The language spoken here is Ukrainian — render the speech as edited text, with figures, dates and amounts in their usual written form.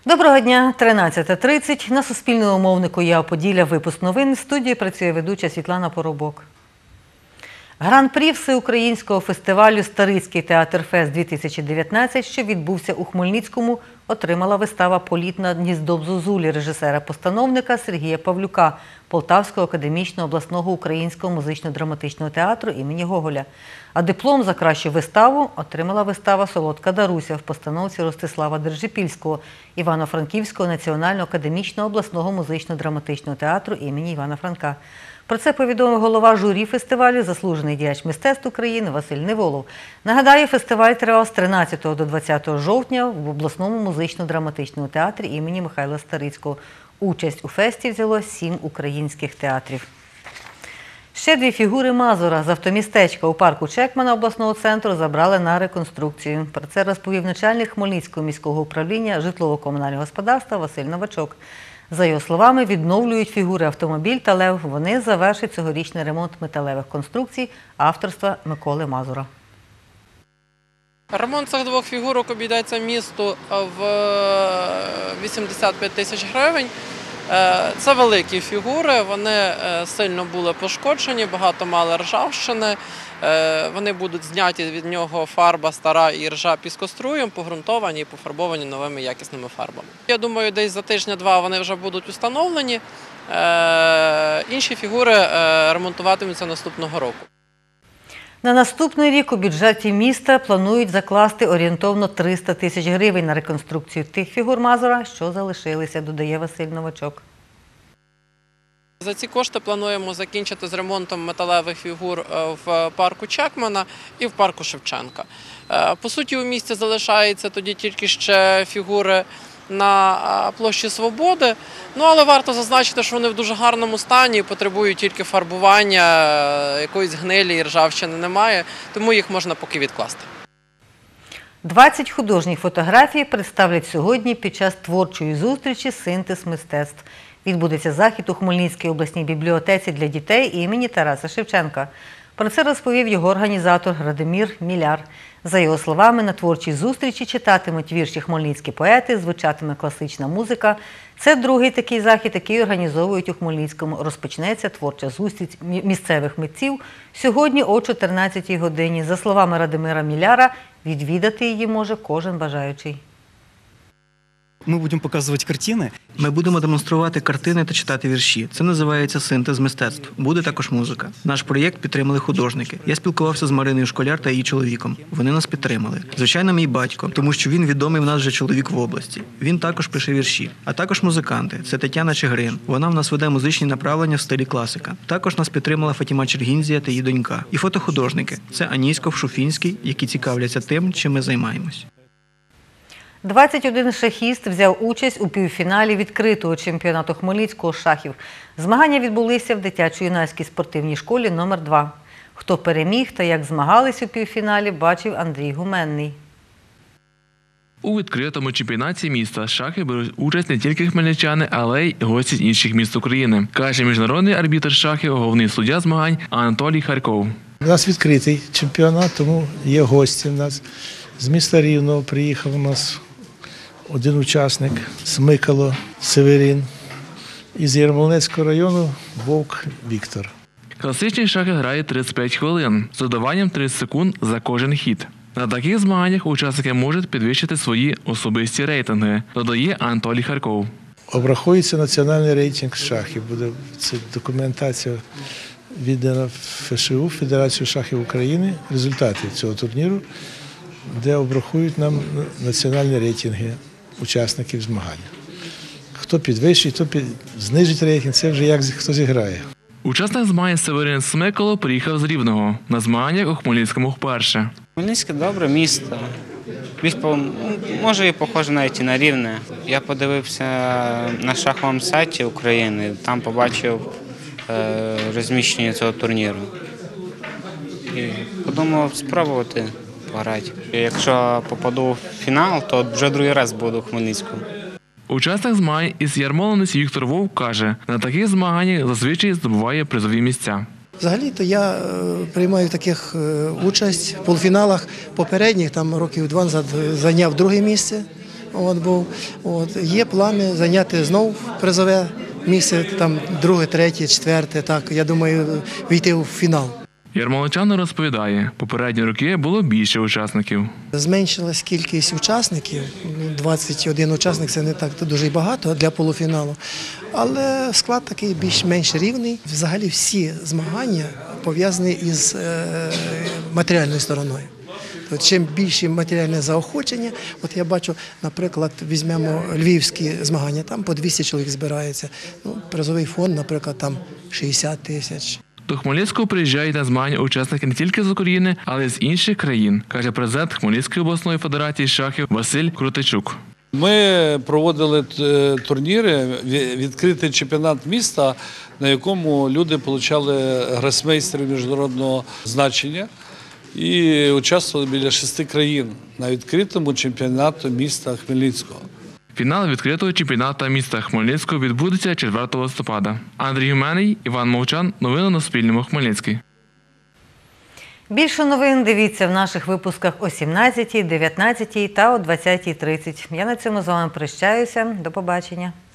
Доброго дня, 13:30. На Суспільному мовнику «Я Поділля» випуск новин. В студії працює ведуча Світлана Поробок. Гран-прі всеукраїнського фестивалю «Старицький театр-фест-2019», що відбувся у Хмельницькому, отримала вистава «Політ над гніздом Зозулі» режисера-постановника Сергія Павлюка Полтавського академічного обласного українського музично-драматичного театру імені Гоголя. А диплом за кращу виставу отримала вистава «Солодка Даруся» в постановці Ростислава Держипільського Івано-Франківського національного академічного обласного музично-драматичного театру імені Івана Франка. Про це повідомив голова журі фестивалю, заслужений діяч мистецтв України Василь Неволов. Нагадаю, фестиваль тривав з 13 до 20 жовтня в обласному музично-драматичному театрі імені Михайла Старицького. Участь у фесті взяло 7 українських театрів. Ще 2 фігури Мазура з автомістечка у парку Чекмана обласного центру забрали на реконструкцію. Про це розповів начальник Хмельницького міського управління житлово-комунального господарства Василь Новачок. За його словами, відновлюють фігури автомобіль та лев. Вони завершать цьогорічний ремонт металевих конструкцій авторства Миколи Мазура. Ремонт цих 2 фігурок обійдеться місту в 85 тисяч гривень. Це великі фігури, вони сильно були пошкоджені, багато мали ржавчини. Вони будуть зняті від нього фарба стара і ржа піскоструєм, погрунтовані і пофарбовані новими якісними фарбами. Я думаю, десь за тижня-два вони вже будуть установлені. Інші фігури ремонтуватимуться наступного року. На наступний рік у бюджеті міста планують закласти орієнтовно 300 тисяч гривень на реконструкцію тих фігур Мазура, що залишилися, додає Василь Новачок. За ці кошти плануємо закінчити з ремонтом металевих фігур в парку Чекмана і в парку Шевченка. По суті, у місті залишаються тоді тільки ще фігури на площі Свободи, але варто зазначити, що вони в дуже гарному стані, потребують тільки фарбування, якоїсь гнилі і ржавчини немає, тому їх можна поки відкласти. 20 художніх фотографій представлять сьогодні під час творчої зустрічі «Синтез мистецтв». Відбудеться захід у Хмельницькій обласній бібліотеці для дітей імені Тараса Шевченка. Про це розповів його організатор Радимир Міляр. За його словами, на творчій зустрічі читатимуть вірші хмельницькі поети, звучатиме класична музика. Це другий такий захід, який організовують у Хмельницькому. Розпочнеться творча зустріч місцевих митців сьогодні о 14-й годині. За словами Радимира Міляра, відвідати її може кожен бажаючий. Ми будемо показувати картини. Ми будемо демонструвати картини та читати вірші. Це називається «Синтез мистецтв». Буде також музика. Наш проєкт підтримали художники. Я спілкувався з Мариною Школяр та її чоловіком. Вони нас підтримали. Звичайно, мій батько, тому що він відомий в нас вже чоловік в області. Він також пише вірші. А також музиканти. Це Тетяна Чигирин. Вона в нас веде музичні направлення в стилі класика. Також нас підтримала Фатіма Чергінзія та її донька. І фотохудожники. Це Анісько Шуфінський, які цікавляться тим, чим ми займаємось. 21 шахіст взяв участь у півфіналі відкритого чемпіонату Хмельницького з шахів. Змагання відбулися в дитячо-юнацькій спортивній школі номер 2. Хто переміг та як змагались у півфіналі, бачив Андрій Гуменний. У відкритому чемпіонаті міста з шахів беруть участь не тільки хмельничани, але й гості з інших міст України, каже міжнародний арбітр шахів, головний суддя змагань Анатолій Харков. У нас відкритий чемпіонат, тому є гості в нас. З міста Рівного приїхав у нас один учасник Смикало Северин. Із Ярмолинецького району Вовк Віктор. Класичні шахи грають 35 хвилин з додаванням 30 секунд за кожен хід. На таких змаганнях учасники можуть підвищити свої особисті рейтинги, додає Анатолій Харков. Обрахується національний рейтинг шахів. Буде це документація віддана ФШУ, Федерацію шахів України, результати цього турніру, де обрахують нам національні рейтинги учасників змагання. Хто підвищить, хто знижить рейтинг, це вже як хто зіграє. Учасник змагань Северин Смикало приїхав з Рівного. На змаганнях у Хмельницькому вперше. Хмельницьке – добре місто. Може і похоже навіть і на Рівне. Я подивився на шаховому сайті України, там побачив розміщення цього турніру. І подумав спробувати пограти. Якщо попаду в фінал, то вже другий раз буду в Хмельницькому. Учасник змагань із Ярмолинець Віктор Вовк каже, на таких змаганнях зазвичай здобуває призові місця. Взагалі-то я приймаю в таких участь в полуфіналах попередніх, там років 2 назад зайняв друге місце. був. Є плани зайняти знову призове місце, там 2, 3, 4, так, я думаю, війти в фінал. Ярмолинчанин розповідає, попередні роки було більше учасників. Зменшилась кількість учасників, 21 учасник – це не так дуже й багато для полуфіналу, але склад такий більш-менш рівний. Взагалі всі змагання пов'язані із матеріальною стороною. Чим більше матеріальне заохочення, от я бачу, наприклад, візьмемо львівські змагання, там по 200 чоловік збирається, призовий фонд, наприклад, там 60 тисяч. До Хмельницького приїжджають на змагання учасники не тільки з України, але й з інших країн, каже президент Хмельницької обласної федерації шахів Василь Крутичук. Ми проводили турніри, відкритий чемпіонат міста, на якому люди отримали гросмейстерів міжнародного значення і участвували біля 6 країн на відкритому чемпіонаті міста Хмельницького. Фінал відкритого чемпіонату міста Хмельницького відбудеться 4 листопада. Андрій Гюменний, Іван Мовчан. Новини на Суспільному. Хмельницький. Більше новин дивіться в наших випусках о 17, 19 та о 20:30. Я на цьому з вами прощаюся. До побачення.